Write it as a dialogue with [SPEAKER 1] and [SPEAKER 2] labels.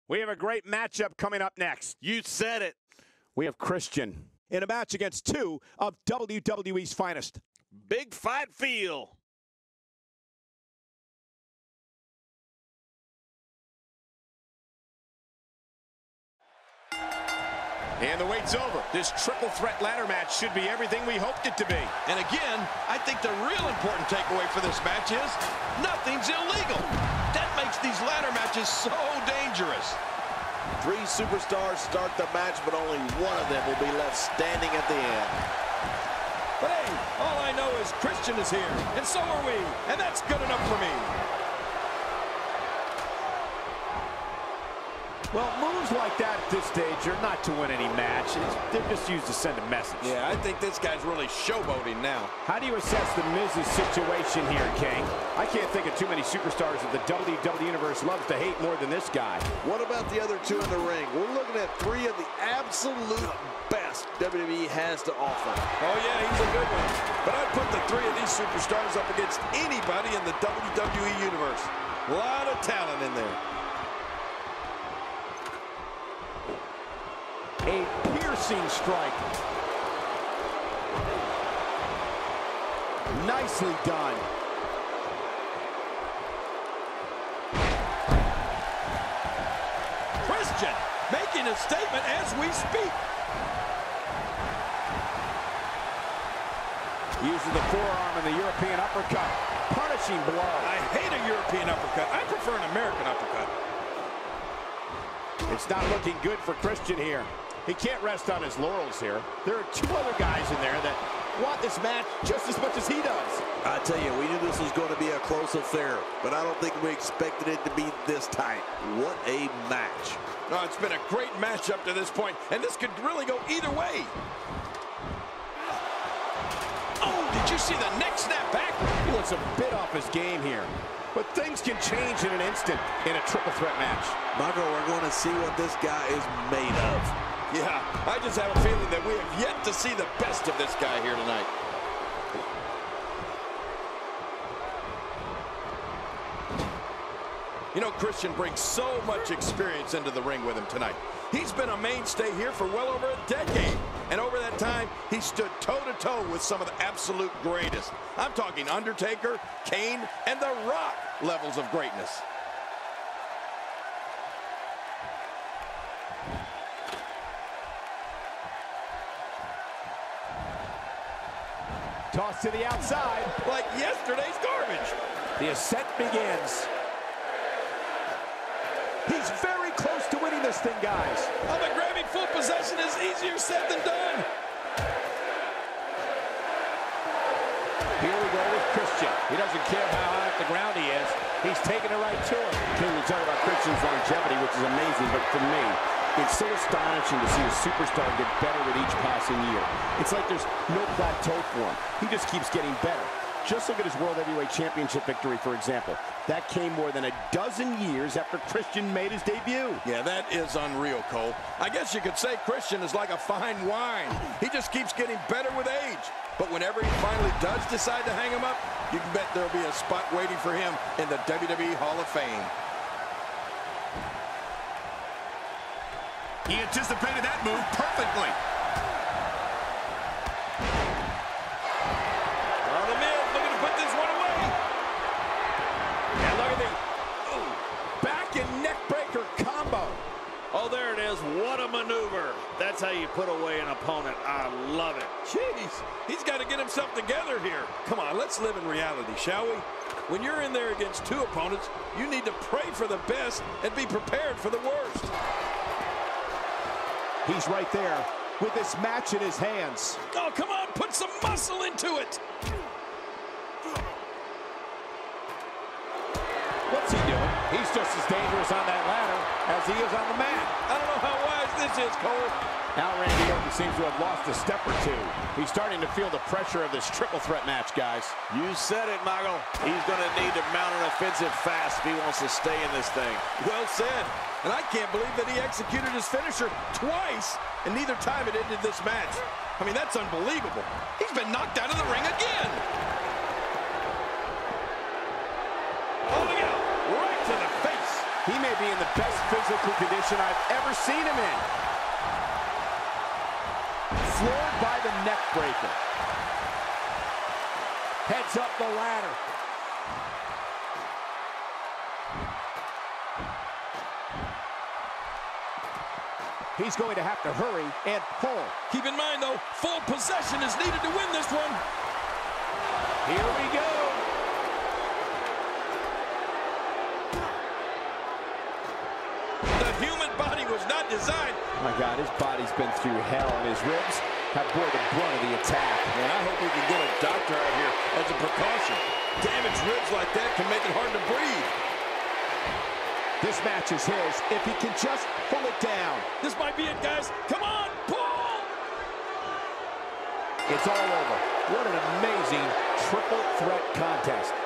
[SPEAKER 1] We have a great matchup coming up next.
[SPEAKER 2] You said it.
[SPEAKER 1] We have Christian in a match against two of WWE's finest.
[SPEAKER 2] Big fight feel.
[SPEAKER 1] And the wait's over. This triple threat ladder match should be everything we hoped it to be.
[SPEAKER 2] And again, I think the real important takeaway for this match is nothing's illegal. That makes these ladder matches so dangerous.
[SPEAKER 3] 3 superstars start the match, but only one of them will be left standing at the end.
[SPEAKER 2] But hey, all I know is Christian is here, and so are we, and that's good enough for me.
[SPEAKER 1] Well, moves like that at this stage are not to win any match. They're just used to send a message.
[SPEAKER 2] Yeah, I think this guy's really showboating now.
[SPEAKER 1] How do you assess the Miz's situation here, King? I can't think of too many superstars that the WWE Universe loves to hate more than this guy.
[SPEAKER 3] What about the other 2 in the ring? We're looking at 3 of the absolute best WWE has to offer.
[SPEAKER 2] Oh, yeah, he's a good one. But I'd put the 3 of these superstars up against anybody in the WWE Universe. A lot of talent in there.
[SPEAKER 1] A piercing strike. Nicely done.
[SPEAKER 2] Christian making a statement as we speak.
[SPEAKER 1] Uses the forearm in the European uppercut. Punishing blow.
[SPEAKER 2] I hate a European uppercut. I prefer an American uppercut.
[SPEAKER 1] It's not looking good for Christian here. He can't rest on his laurels here. There are 2 other guys in there that want this match just as much as he does.
[SPEAKER 3] I tell you, we knew this was going to be a close affair, but I don't think we expected it to be this tight. What a match.
[SPEAKER 2] No, it's been a great match up to this point, and this could really go either way. Oh, did you see the neck snap back?
[SPEAKER 1] He looks a bit off his game here. But things can change in an instant in a triple threat match.
[SPEAKER 3] Michael, we're going to see what this guy is made of.
[SPEAKER 2] Yeah, I just have a feeling that we have yet to see the best of this guy here tonight. You know, Christian brings so much experience into the ring with him tonight. He's been a mainstay here for well over a decade. And over that time, he stood toe-to-toe with some of the absolute greatest. I'm talking Undertaker, Kane, and The Rock levels of greatness.
[SPEAKER 1] Toss to the outside.
[SPEAKER 2] Like yesterday's garbage.
[SPEAKER 1] The ascent begins. He's very close to winning this thing, guys.
[SPEAKER 2] Oh, but grabbing full possession is easier said than done.
[SPEAKER 1] Here we go with Christian. He doesn't care how high off the ground he is. He's taking it right to him. King, we talk about Christian's longevity, which is amazing, but for me, it's so astonishing to see a superstar get better with each passing year. It's like there's no plateau for him. He just keeps getting better. Just look at his World Heavyweight Championship victory, for example. That came more than a dozen years after Christian made his debut.
[SPEAKER 2] Yeah, that is unreal, Cole. I guess you could say Christian is like a fine wine. He just keeps getting better with age. But whenever he finally does decide to hang him up, you can bet there'll be a spot waiting for him in the WWE Hall of Fame.
[SPEAKER 1] He anticipated that move perfectly.
[SPEAKER 2] Oh, the Miz looking to put this one away.
[SPEAKER 1] And look at the back and neck breaker combo.
[SPEAKER 4] Oh, there it is. What a maneuver. That's how you put away an opponent. I love it.
[SPEAKER 2] Jeez, he's got to get himself together here. Come on, let's live in reality, shall we? When you're in there against 2 opponents, you need to pray for the best and be prepared for the worst.
[SPEAKER 1] He's right there with this match in his hands.
[SPEAKER 2] Oh, come on, put some muscle into it.
[SPEAKER 1] What's he doing? He's just as dangerous on that ladder as he is on the mat.
[SPEAKER 2] I don't know how wise this is, Cole.
[SPEAKER 1] Now Randy Orton seems to have lost a step or 2. He's starting to feel the pressure of this triple threat match, guys.
[SPEAKER 3] You said it, Michael. He's going to need to mount an offensive fast if he wants to stay in this thing.
[SPEAKER 2] Well said. And I can't believe that he executed his finisher twice, and neither time it ended this match. I mean, that's unbelievable. He's been knocked out of the ring again. Oh, look out. Right to the face.
[SPEAKER 1] He may be in the best physical condition I've ever seen him in. Floored by the neck breaker. Heads up the ladder. He's going to have to hurry and pull.
[SPEAKER 2] Keep in mind, though, full possession is needed to win this one.
[SPEAKER 1] Here we go.
[SPEAKER 2] The human body was not designed.
[SPEAKER 1] My God, his body's been through hell, and his ribs have bore the brunt of the attack.
[SPEAKER 2] Man, I hope we can get a doctor out here as a precaution. Damaged ribs like that can make it hard to breathe.
[SPEAKER 1] This match is his if he can just pull it down.
[SPEAKER 2] This might be it, guys. Come on, pull!
[SPEAKER 1] It's all over. What an amazing triple threat contest.